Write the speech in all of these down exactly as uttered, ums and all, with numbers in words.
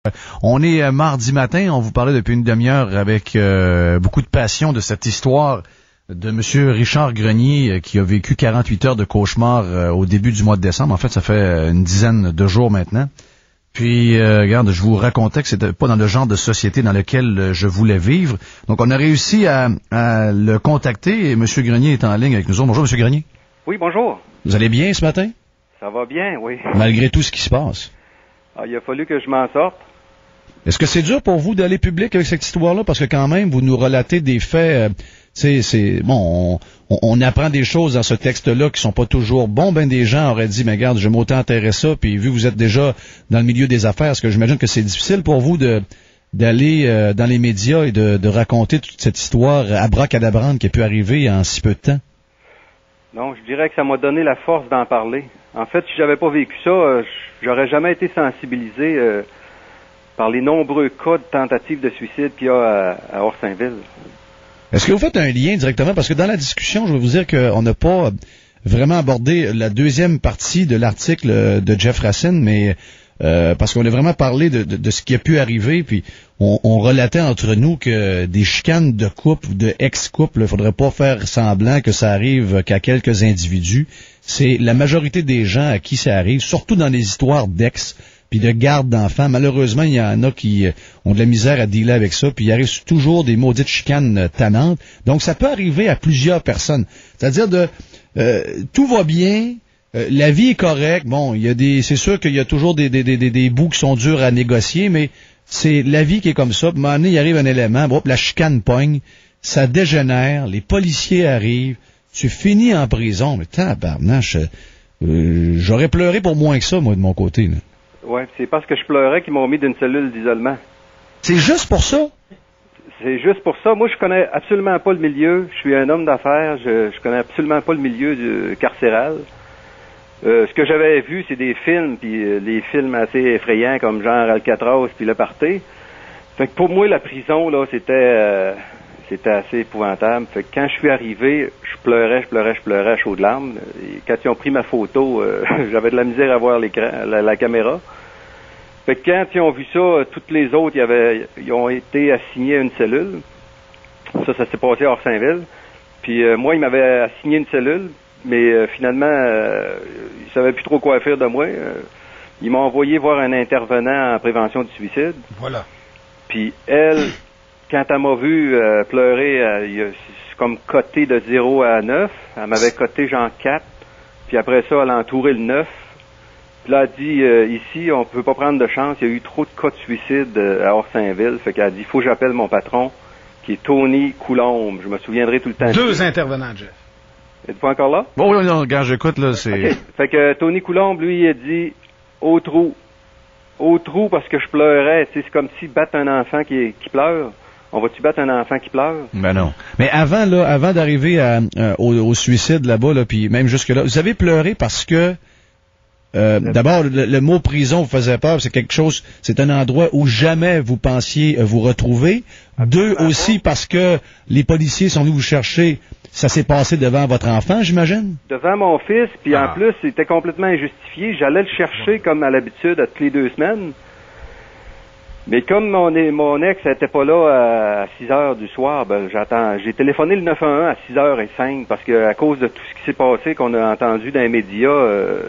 On est euh, mardi matin, on vous parlait depuis une demi-heure avec euh, beaucoup de passion de cette histoire de M. Richard Grenier euh, qui a vécu quarante-huit heures de cauchemar euh, au début du mois de décembre. En fait, ça fait une dizaine de jours maintenant. Puis, euh, regarde, je vous racontais que c'était pas dans le genre de société dans lequel euh, je voulais vivre. Donc, on a réussi à, à le contacter et M. Grenier est en ligne avec nous autres. Bonjour, M. Grenier. Oui, bonjour. Vous allez bien ce matin? Ça va bien, oui. Malgré tout ce qui se passe. Ah, il a fallu que je m'en sorte. Est-ce que c'est dur pour vous d'aller public avec cette histoire-là? Parce que quand même, vous nous relatez des faits... Euh, c'est, c'est bon, on, on apprend des choses dans ce texte-là qui sont pas toujours bons. Ben des gens auraient dit, mais regarde, je m'autant intéresser ça, puis vu que vous êtes déjà dans le milieu des affaires, est-ce que j'imagine que c'est difficile pour vous de d'aller euh, dans les médias et de, de raconter toute cette histoire abracadabrante qui a pu arriver en si peu de temps? Non, je dirais que ça m'a donné la force d'en parler. En fait, si j'avais pas vécu ça, euh, j'aurais jamais été sensibilisé euh, par les nombreux cas de tentatives de suicide qu'il y a à, à Orsainville. Est-ce que vous faites un lien directement? Parce que dans la discussion, je vais vous dire qu'on n'a pas vraiment abordé la deuxième partie de l'article de Jeff Racine, mais euh, parce qu'on a vraiment parlé de, de, de ce qui a pu arriver, puis on, on relatait entre nous que des chicanes de couple ou de ex-couple, il ne faudrait pas faire semblant que ça arrive qu'à quelques individus. C'est la majorité des gens à qui ça arrive, surtout dans les histoires d'ex, puis de garde d'enfants. Malheureusement, il y en a qui ont de la misère à dealer avec ça, puis il arrive toujours des maudites chicanes tannantes. Donc, ça peut arriver à plusieurs personnes. C'est-à-dire de euh, tout va bien, euh, la vie est correcte. Bon, il y a des, c'est sûr qu'il y a toujours des, des, des, des bouts qui sont durs à négocier, mais c'est la vie qui est comme ça. Puis, à un moment donné, il arrive un élément, bon, la chicane pogne, ça dégénère, les policiers arrivent, tu finis en prison. Mais tabarnache, euh, j'aurais pleuré pour moins que ça, moi, de mon côté, là. Ouais, c'est parce que je pleurais qu'ils m'ont mis d'une cellule d'isolement. C'est juste pour ça? C'est juste pour ça. Moi, je connais absolument pas le milieu. Je suis un homme d'affaires. Je, je connais absolument pas le milieu du carcéral. Euh, ce que j'avais vu, c'est des films, puis euh, les films assez effrayants comme genre Alcatraz, puis Le Party. Fait que pour moi, la prison, là, c'était euh, c'était assez épouvantable. Fait que quand je suis arrivé, je pleurais, je pleurais, je pleurais à chaudes larmes. Et quand ils ont pris ma photo, euh, j'avais de la misère à voir l'écran, la, la caméra. Fait que quand ils ont vu ça, toutes les autres, ils, avaient, ils ont été assignés à une cellule. Ça, ça s'est passé à Orsainville. Puis euh, moi, ils m'avaient assigné une cellule, mais euh, finalement, euh, ils savaient plus trop quoi faire de moi. Euh, ils m'ont envoyé voir un intervenant en prévention du suicide. Voilà. Puis elle, quand elle m'a vu euh, pleurer, euh, il a, c'est comme coté de zéro à neuf. Elle m'avait coté genre quatre. Puis après ça, elle a entouré le neuf. Puis là, elle a dit, euh, ici, on peut pas prendre de chance. Il y a eu trop de cas de suicide euh, à Orsainville. Fait qu'elle a dit, il faut que j'appelle mon patron, qui est Tony Coulombe. Je me souviendrai tout le temps. Deux intervenants, Jeff. Êtes-vous encore là? Bon, oui, non, quand j'écoute, là, c'est... Okay. Fait que Tony Coulombe, lui, il a dit, au trou. Au trou parce que je pleurais. Tu sais, c'est comme si battre un enfant qui, qui pleure. On va-tu battre un enfant qui pleure? Ben non. Mais avant, là, avant d'arriver à, euh, au, au suicide là-bas, là, puis même jusque-là, vous avez pleuré parce que, euh, d'abord, le, le mot prison vous faisait peur, c'est quelque chose, c'est un endroit où jamais vous pensiez euh, vous retrouver. Deux, aussi parce que les policiers sont venus vous chercher, ça s'est passé devant votre enfant, j'imagine? Devant mon fils, puis Ah. en plus, c'était complètement injustifié. J'allais le chercher comme à l'habitude, à toutes les deux semaines. Mais comme mon, mon ex n'était pas là à six heures du soir, ben j'attends. J'ai téléphoné le neuf un un à six heures cinq parce que à cause de tout ce qui s'est passé, qu'on a entendu dans les médias, euh,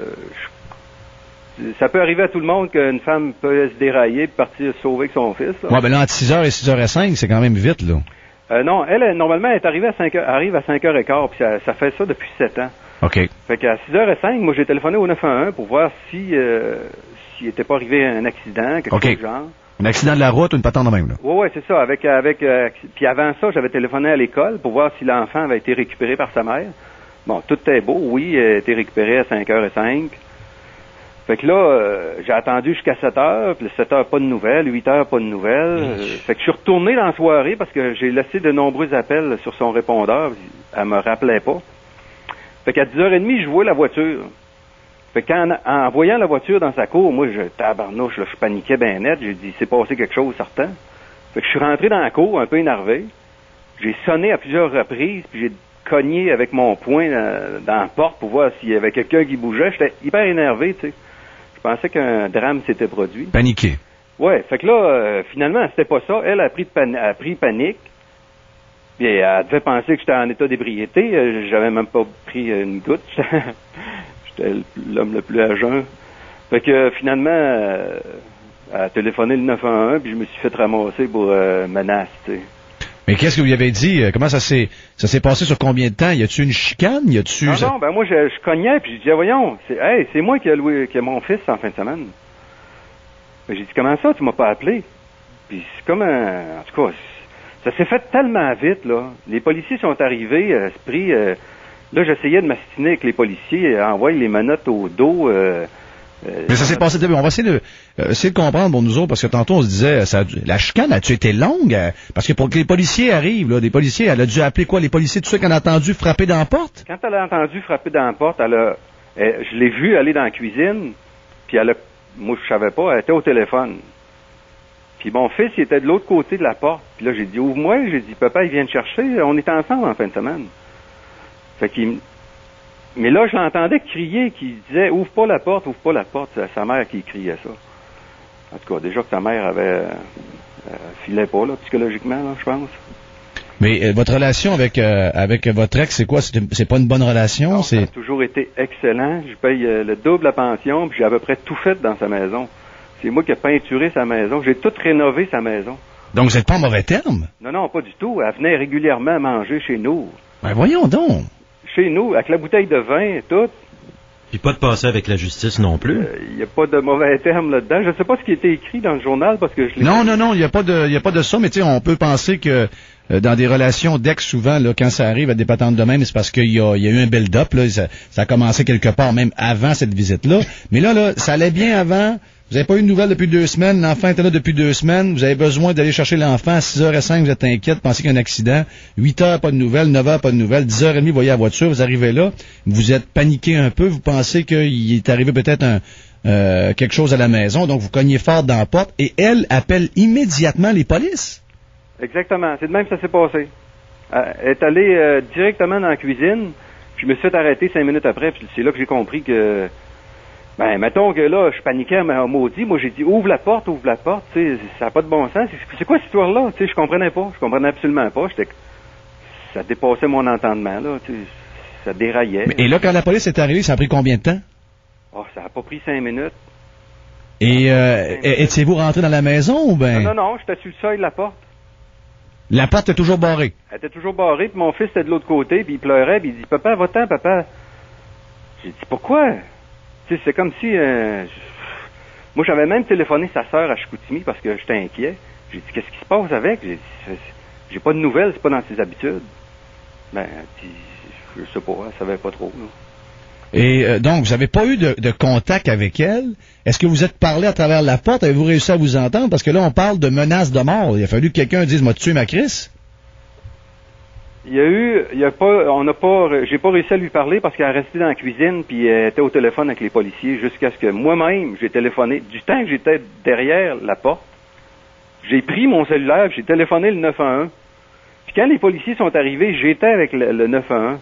je, ça peut arriver à tout le monde qu'une femme peut se dérailler et partir se sauver avec son fils. Là. Ouais, ben là, entre six heures et six heures cinq, c'est quand même vite, là. Euh, non, elle, elle, normalement, elle est arrivée à cinq heures, arrive à cinq heures quinze, puis ça, ça fait ça depuis sept ans. OK. Fait qu'à six heures cinq, moi, j'ai téléphoné au neuf un un pour voir si euh, s'il n'était pas arrivé un accident, quelque OK. chose du genre. Un accident de la route ou une patente de même, là? Oui, oui, c'est ça. Avec, avec, euh, puis avant ça, j'avais téléphoné à l'école pour voir si l'enfant avait été récupéré par sa mère. Bon, tout est beau, oui, il a été récupéré à cinq heures cinq. Fait que là, euh, j'ai attendu jusqu'à sept heures, puis sept heures, pas de nouvelles, huit heures, pas de nouvelles. Euh, fait que je suis retourné dans la soirée parce que j'ai laissé de nombreux appels sur son répondeur. Elle me rappelait pas. Fait qu'à dix heures trente, je vois la voiture. Fait qu'en en voyant la voiture dans sa cour, moi, je tabarnouche, là, je paniquais bien net. J'ai dit, c'est passé quelque chose, certain. Fait que je suis rentré dans la cour, un peu énervé. J'ai sonné à plusieurs reprises, puis j'ai cogné avec mon poing dans, dans la porte pour voir s'il y avait quelqu'un qui bougeait. J'étais hyper énervé, tu sais. Je pensais qu'un drame s'était produit. Paniqué. Ouais, fait que là, euh, finalement, c'était pas ça. Elle a pris, de pan- a pris panique. Puis elle devait penser que j'étais en état d'ébriété. Euh, J'avais même pas pris une goutte. J'étais l'homme le plus à jeun. Fait que euh, finalement, euh, elle a téléphoné le neuf un un, puis je me suis fait ramasser pour euh, menace, tu sais. Mais qu'est-ce que vous lui avez dit? Comment ça s'est ça s'est passé sur combien de temps? Y a-tu une chicane? Y a-tu... Non, non, ben moi, je, je cognais, puis je disais, voyons, c'est hey, c'est moi qui ai loué, qui a mon fils en fin de semaine. Ben, j'ai dit, comment ça, tu m'as pas appelé? Puis c'est comme un... En tout cas, ça s'est fait tellement vite, là. Les policiers sont arrivés, euh, esprit... Euh, là, j'essayais de m'astiner avec les policiers, euh, envoyer les menottes au dos... Euh, Euh, Mais ça s'est passé. On va essayer de, euh, essayer de comprendre pour nous autres, parce que tantôt on se disait, ça, la chicane a-tu été longue? Euh, parce que pour que les policiers arrivent, là, des policiers, elle a dû appeler quoi? Les policiers, tout ça, qu'on a entendu frapper dans la porte? Quand elle a entendu frapper dans la porte, elle a, elle, je l'ai vue aller dans la cuisine, puis elle a, moi je savais pas, elle était au téléphone. Puis mon fils, il était de l'autre côté de la porte. Puis là, j'ai dit, ouvre-moi. J'ai dit, papa, il vient te chercher. On est ensemble en fin de semaine. Fait qu'il Mais là, je l'entendais crier, qui disait, ouvre pas la porte, ouvre pas la porte. C'est sa mère qui criait ça. En tout cas, déjà que sa mère avait, euh, filait pas, là, psychologiquement, là, je pense. Mais euh, votre relation avec euh, avec votre ex, c'est quoi? C'est pas une bonne relation? Non, c'est... Ça a toujours été excellent. Je paye euh, le double la pension, puis j'ai à peu près tout fait dans sa maison. C'est moi qui ai peinturé sa maison. J'ai tout rénové sa maison. Donc, vous n'êtes pas en mauvais terme? Non, non, pas du tout. Elle venait régulièrement manger chez nous. Ben voyons donc. Chez nous, avec la bouteille de vin et tout. Puis pas de passer avec la justice non plus. Il euh, n'y a pas de mauvais terme là-dedans. Je ne sais pas ce qui était écrit dans le journal parce que je l'ai... Non, non, non, il n'y a pas de, il y a pas de ça, mais tu sais, on peut penser que euh, dans des relations d'ex, souvent, là, quand ça arrive à des patentes de même, c'est parce qu'il y a, il y a eu un build-up, là, ça, ça a commencé quelque part, même avant cette visite-là. Mais là, là, ça allait bien avant. Vous n'avez pas eu de nouvelles depuis deux semaines. L'enfant était là depuis deux semaines. Vous avez besoin d'aller chercher l'enfant. À six heures cinq, vous êtes inquiète, pensez qu'il y a un accident. huit heures, pas de nouvelles. neuf heures, pas de nouvelles. dix heures trente, vous voyez la voiture. Vous arrivez là. Vous êtes paniqué un peu. Vous pensez qu'il est arrivé peut-être un, euh, quelque chose à la maison. Donc, vous cognez fort dans la porte. Et elle appelle immédiatement les polices. Exactement. C'est de même que ça s'est passé. Elle est allée euh, directement dans la cuisine. Puis je me suis fait arrêter cinq minutes après. Puis c'est là que j'ai compris que... Ben, mettons que là, je paniquais, mais maudit, moi j'ai dit, ouvre la porte, ouvre la porte, tu sais, ça n'a pas de bon sens. C'est quoi cette histoire-là? Tu sais, je comprenais pas, je comprenais absolument pas. J'étais, ça dépassait mon entendement, là, tu sais, ça déraillait. Mais, et là, quand la police est arrivée, ça a pris combien de temps? Oh, ça n'a pas pris cinq minutes. Et, euh, étiez-vous rentré dans la maison ou ben? Non, non, non, j'étais sur le seuil de la porte. La porte est toujours barrée? Elle était toujours barrée, puis mon fils était de l'autre côté, puis il pleurait, puis il dit, papa, va-t'en, papa. J'ai dit, pourquoi? C'est comme si... Euh, moi, j'avais même téléphoné sa sœur à Chicoutimi parce que j'étais inquiet. J'ai dit, qu'est-ce qui se passe avec? J'ai dit, j'ai pas de nouvelles, c'est pas dans ses habitudes. Ben, dit, je sais pas, elle savait pas trop. Là. Et euh, donc, vous n'avez pas eu de, de contact avec elle? Est-ce que vous êtes parlé à travers la porte? Avez-vous réussi à vous entendre? Parce que là, on parle de menaces de mort. Il a fallu que quelqu'un dise, m'a tué ma Chris. Il y a eu, il y a pas, on n'a pas, j'ai pas réussi à lui parler parce qu'elle restait dans la cuisine puis elle était au téléphone avec les policiers jusqu'à ce que moi-même j'ai téléphoné. Du temps que j'étais derrière la porte, j'ai pris mon cellulaire, j'ai téléphoné le neuf un un. Puis quand les policiers sont arrivés, j'étais avec le, le neuf un un.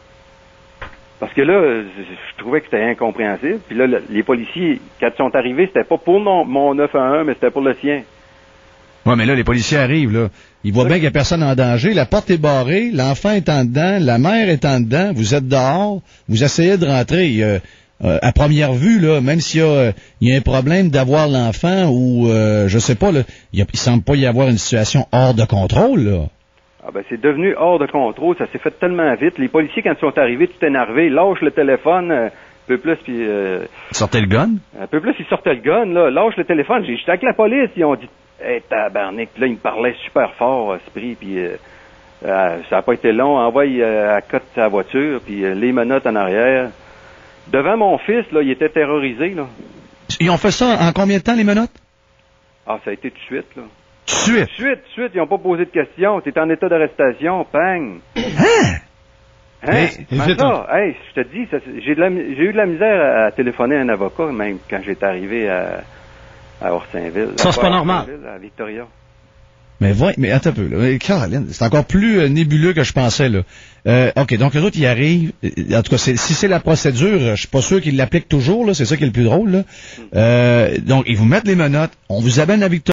Parce que là, je, je trouvais que c'était incompréhensible. Puis là, le, les policiers, quand ils sont arrivés, c'était pas pour mon, mon neuf un un, mais c'était pour le sien. Ouais, mais là, les policiers arrivent, là. Ils voient bien qu'il n'y a personne en danger. La porte est barrée, l'enfant est en dedans, la mère est en dedans, vous êtes dehors, vous essayez de rentrer. Euh, euh, à première vue, là, même s'il y a, euh, il y a un problème d'avoir l'enfant ou, euh, je sais pas, là, il, y a, il semble pas y avoir une situation hors de contrôle, là. Ah ben, c'est devenu hors de contrôle, ça s'est fait tellement vite. Les policiers, quand ils sont arrivés, tout énervés, lâchent le téléphone, euh, un peu plus, puis... Euh, sortez le gun? Un peu plus, ils sortaient le gun, là, lâchent le téléphone. J'étais avec la police, ils ont dit... Hey, tabarnak, là, il me parlait super fort, Esprit, puis euh, euh, ça n'a pas été long. Envoie euh, à cote sa voiture, puis euh, les menottes en arrière. Devant mon fils, là, il était terrorisé, là. Ils ont fait ça en combien de temps, les menottes? Ah, ça a été tout de suite, là. Tout de suite? Tout de suite, tout de suite, ils n'ont pas posé de questions. T'es en état d'arrestation, pang. Hein? Hein? Mais ça, hey, je te dis, ça, j'ai, de la, j'ai eu de la misère à, à téléphoner à un avocat, même quand j'étais arrivé à... à Orsainville. Ça, c'est pas normal. À Victoria. Mais ouais, mais attends un peu, là. Caroline, c'est encore plus euh, nébuleux que je pensais, là. Euh, OK, donc eux autres, ils arrivent. En tout cas, c'est, si c'est la procédure, je suis pas sûr qu'ils l'appliquent toujours, là. C'est ça qui est le plus drôle, là. Euh, donc, ils vous mettent les menottes, on vous amène à Victor.